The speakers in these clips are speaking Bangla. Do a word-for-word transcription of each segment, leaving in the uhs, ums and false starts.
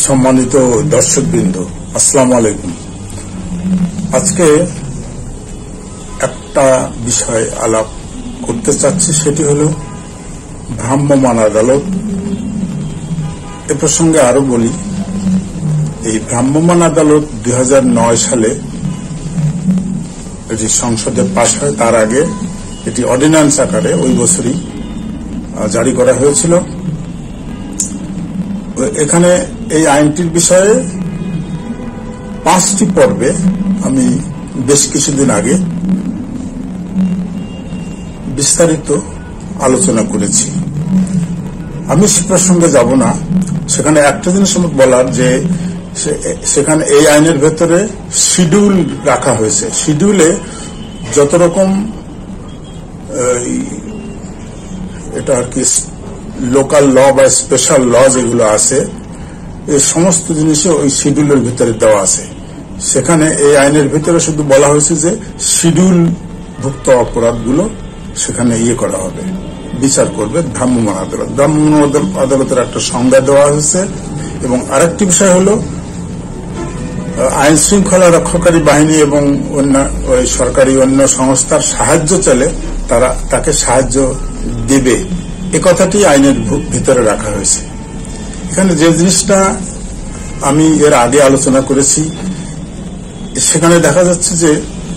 সম্মানিত দর্শকবৃন্দ, আসসালামু আলাইকুম। আজকে একটা বিষয় আলাপ করতে চাচ্ছি, সেটি হল ভ্রাম্যমাণ আদালত। এ প্রসঙ্গে আরো বলি, এই ভ্রাম্যমাণ আদালত দুই হাজার নয় সালে এটি সংসদে পাশ হয়। তার আগে এটি অর্ডিন্যান্স আকারে ওই বছরই জারি করা হয়েছিল। এখানে এই আইনটির বিষয়ে পাঁচটি পর্বে আমি বেশ কিছুদিন আগে বিস্তারিত আলোচনা করেছি। আমি সে প্রসঙ্গে যাব না। সেখানে একটা জিনিস আমার বলার, যে সেখানে এই আইনের ভেতরে শিডিউল রাখা হয়েছে। শিডিউলে যত রকম এটা আর কি লোকাল ল বা স্পেশাল ল যেগুলো আছে, এই সমস্ত জিনিসে ওই শিডিউলের ভিতরে দেওয়া আছে। সেখানে এই আইনের ভিতরে শুধু বলা হয়েছে যে শিডিউল ভুক্ত অপরাধগুলো সেখানে ইয়ে করা হবে, বিচার করবে ভ্রাম্যমাণ আদালত। ভ্রাম্যমাণ আদালতের একটা সংজ্ঞা দেওয়া হয়েছে। এবং আরেকটি বিষয় হল, আইন শৃঙ্খলা রক্ষাকারী বাহিনী এবং অন্য সরকারি অন্য সংস্থার সাহায্য চাইলে তারা তাকে সাহায্য দেবে, এ কথাটি আইনের ভিতরে রাখা হয়েছে। এখানে যে জিনিসটা আমি এর আগে আলোচনা করেছি, সেখানে দেখা যাচ্ছে যে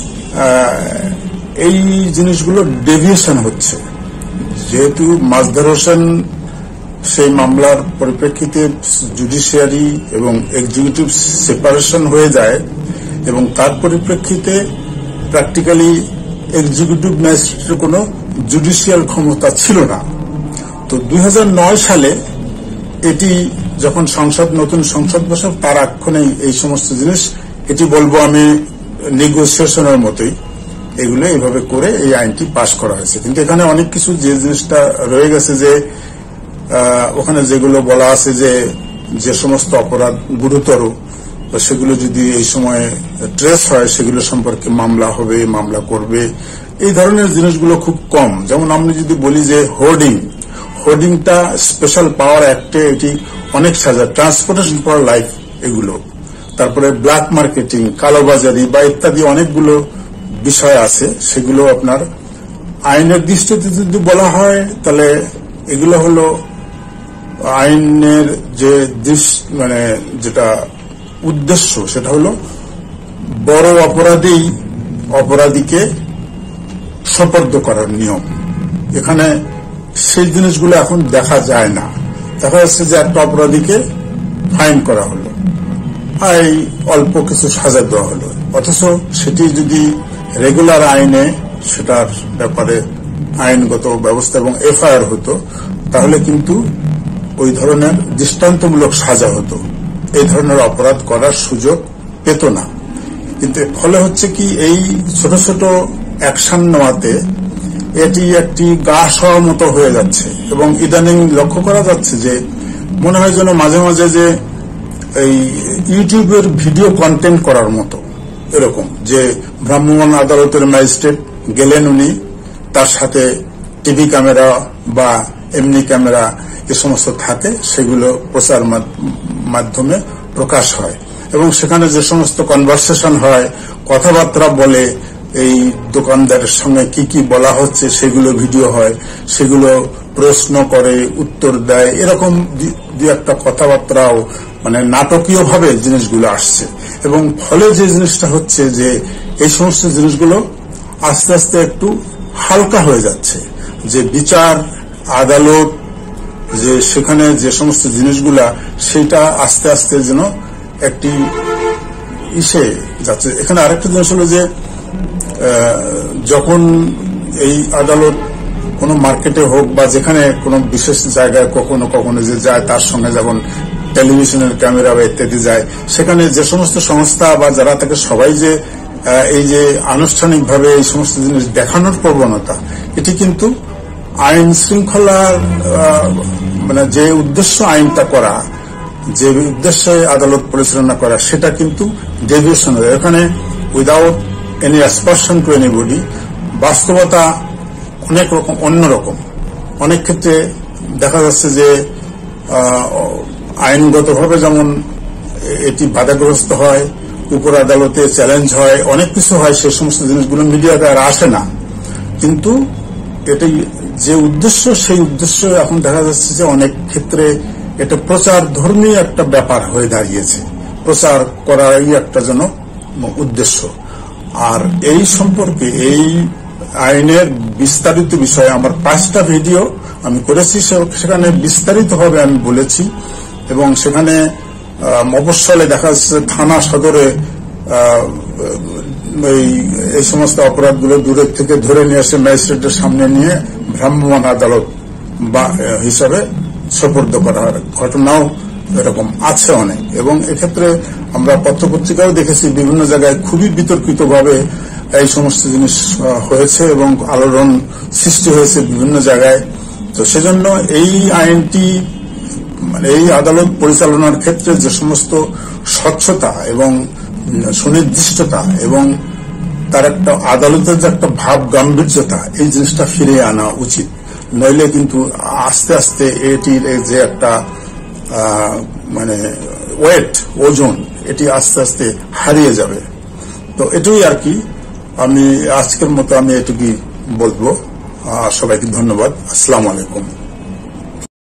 এই জিনিসগুলো ডেভিয়েশন হচ্ছে। যেহেতু মাজদার হোসেন সেই মামলার পরিপ্রেক্ষিতে জুডিশিয়ারি এবং এক্সিকিউটিভ সেপারেশন হয়ে যায়, এবং তার পরিপ্রেক্ষিতে প্র্যাকটিক্যালি এক্সিকিউটিভ ম্যাজিস্ট্রেটের কোনো জুডিশিয়াল ক্ষমতা ছিল না। তো দুই হাজার নয় সালে এটি যখন সংসদ নতুন সংসদ বসে, তার আক্ষণেই এই সমস্ত জিনিস, এটি বলবো আমি নেগোসিয়েশনের মতোই, এগুলো এইভাবে করে এই আইনটি পাশ করা হয়েছে। কিন্তু এখানে অনেক কিছু যে জিনিসটা রয়ে গেছে, যে ওখানে যেগুলো বলা আছে যে যে সমস্ত অপরাধ গুরুতর, সেগুলো যদি এই সময় ট্রেস হয়, সেগুলো সম্পর্কে মামলা হবে, মামলা করবে, এই ধরনের জিনিসগুলো খুব কম। যেমন আমি যদি বলি যে হোর্ডিং হোর্ডিংটা স্পেশাল পাওয়ার অ্যাক্টে এটি অনেক সাজা, ট্রান্সপোর্টেশন ফর লাইফ এগুলো, তারপরে ব্ল্যাক মার্কেটিং, কালোবাজারি বা ইত্যাদি অনেকগুলো বিষয় আছে। সেগুলো আপনার আইনের দৃষ্টিতে যদি বলা হয়, তাহলে এগুলো হলো আইনের যে মানে যেটা উদ্দেশ্য, সেটা হলো বড় অপরাধী অপরাধীকে সোপর্দ করার নিয়ম। এখানে সেই জিনিসগুলো এখন দেখা যায় না। দেখা যাচ্ছে যে একটা অপরাধীকে ফাইন করা হলো, এই অল্প কিছু সাজা দেওয়া হলো, অথচ সেটি যদি রেগুলার আইনে সেটার ব্যাপারে আইনগত ব্যবস্থা এবং এফআইআর হতো, তাহলে কিন্তু ওই ধরনের দৃষ্টান্তমূলক সাজা হতো, এই ধরনের অপরাধ করার সুযোগ পেত না। কিন্তু ফলে হচ্ছে কি, এই ছোট ছোট অ্যাকশন নেওয়াতে এটি একটি গা সওয়া মতো হয়ে যাচ্ছে। এবং ইদানিং লক্ষ্য করা যাচ্ছে যে মনে হয় যেন মাঝে মাঝে যে এই ইউটিউবের ভিডিও কন্টেন্ট করার মতো, এরকম যে ভ্রাম্যমাণ আদালতের ম্যাজিস্ট্রেট গেলেন, উনি তার সাথে টিভি ক্যামেরা বা এমনি ক্যামেরা এ সমস্ত থাকে, সেগুলো প্রচার মাধ্যমে প্রকাশ হয়। এবং সেখানে যে সমস্ত কনভারসেশন হয়, কথাবার্তা বলে, এই দোকানদারের সঙ্গে কি কি বলা হচ্ছে সেগুলো ভিডিও হয়, সেগুলো প্রশ্ন করে, উত্তর দেয়, এরকম দু একটা কথাবার্তাও মানে নাটকীয় ভাবে জিনিসগুলো আসছে। এবং ফলে যে জিনিসটা হচ্ছে, যে এই সমস্ত জিনিসগুলো আস্তে আস্তে একটু হালকা হয়ে যাচ্ছে। যে বিচার আদালত, যে সেখানে যে সমস্ত জিনিসগুলা, সেটা আস্তে আস্তে যেন একটি ইসে যাচ্ছে। এখানে আরেকটা জিনিস হলো যে যখন এই আদালত কোনো মার্কেটে হোক বা যেখানে কোনো বিশেষ জায়গায় কখনো কখনো যে যায়, তার সঙ্গে যেমন টেলিভিশনের ক্যামেরা বা ইত্যাদি যায়, সেখানে যে সমস্ত সংস্থা বা যারা থাকে সবাই যে এই যে আনুষ্ঠানিকভাবে এই সমস্ত জিনিস দেখানোর প্রবণতা, এটি কিন্তু আইন শৃঙ্খলার মানে যে উদ্দেশ্য আইনটা করা, যে উদ্দেশ্যে আদালত পরিচালনা করা, সেটা কিন্তু ডেভিয়েশন হয়। এখানে without any aspersion to anybody, বাস্তবতা অনেক রকম অন্যরকম। অনেক ক্ষেত্রে দেখা যাচ্ছে যে আইনগতভাবে যেমন এটি বাধাগ্রস্ত হয়, উপর আদালতে চ্যালেঞ্জ হয়, অনেক কিছু হয়, সেই সমস্ত জিনিসগুলো মিডিয়াতে আর আসে না। কিন্তু এটাই যে উদ্দেশ্য, সেই উদ্দেশ্য এখন দেখা যাচ্ছে যে অনেক ক্ষেত্রে এটা প্রচার ধর্মী একটা ব্যাপার হয়ে দাঁড়িয়েছে, প্রচার করারই একটা যেন উদ্দেশ্য। আর এই সম্পর্কে এই আইনের বিস্তারিত বিষয়ে আমার পাঁচটা ভিডিও আমি করেছি, সেখানে বিস্তারিতভাবে আমি বলেছি। এবং সেখানে মফস্বলে দেখা যাচ্ছে থানা সদরে এই এই সমস্ত অপরাধগুলো দূরের থেকে ধরে নিয়ে এসে ম্যাজিস্ট্রেটের সামনে নিয়ে ভ্রাম্যমাণ আদালত বা হিসাবে সোপর্দ করার ঘটনাও এরকম আছে অনেক। এবং এক্ষেত্রে আমরা পত্রপত্রিকাও দেখেছি বিভিন্ন জায়গায় খুবই বিতর্কিতভাবে এই সমস্ত জিনিস হয়েছে এবং আলোড়ন সৃষ্টি হয়েছে বিভিন্ন জায়গায়। তো সেজন্য এই আইনটি মানে এই আদালত পরিচালনার ক্ষেত্রে যে সমস্ত স্বচ্ছতা এবং সুনির্দিষ্টতা এবং তার একটা আদালতের যে একটা ভাব গাম্ভীর্যতা, এই জিনিসটা ফিরিয়ে আনা উচিত। নইলে কিন্তু আস্তে আস্তে এটির যে একটা মানে ওয়েট, ওজন, এটি আস্তে আস্তে হারিয়ে যাবে। তো এটাই আর কি, আমি আজকের মতো আমি এটুকুই বলবো। সবাইকে ধন্যবাদ। আসসালামু আলাইকুম।